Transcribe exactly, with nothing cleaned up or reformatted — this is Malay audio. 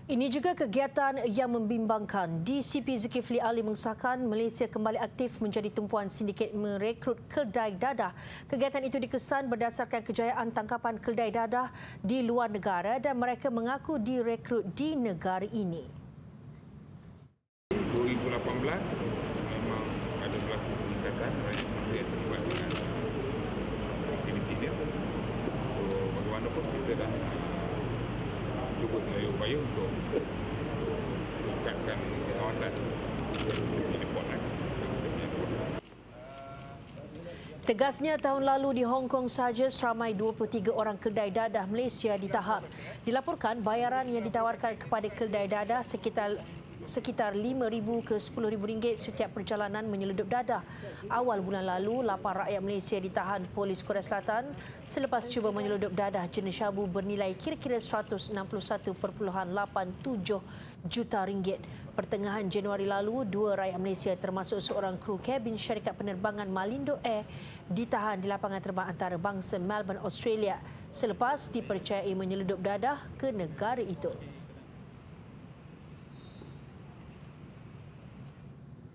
Ini juga kegiatan yang membimbangkan. D C P Zulkifli Ali mengesahkan Malaysia kembali aktif menjadi tumpuan sindiket merekrut keldai dadah. Kegiatan itu dikesan berdasarkan kejayaan tangkapan keldai dadah di luar negara dan mereka mengaku direkrut di negara ini. dua ribu lapan belas memang ada berlaku peningkatan banyak manusia terlibat dengan aktiviti dia. So, bagaimanapun kita dah cuba sedaya upaya untuk meningkatkan kawasan di depan lagi. Tegasnya, tahun lalu di Hong Kong sahaja seramai dua puluh tiga orang keldai dadah Malaysia ditahan. Dilaporkan bayaran yang ditawarkan kepada keldai dadah sekitar sekitar lima ribu ke sepuluh ribu ringgit setiap perjalanan menyeludup dadah. Awal bulan lalu, lapan rakyat Malaysia ditahan polis Korea Selatan selepas cuba menyeludup dadah jenis syabu bernilai kira-kira seratus enam puluh satu perpuluhan lapan tujuh juta ringgit. Pertengahan Januari lalu, dua rakyat Malaysia termasuk seorang kru kabin syarikat penerbangan Malindo Air ditahan di lapangan terbang antarabangsa Melbourne, Australia selepas dipercayai menyeludup dadah ke negara itu.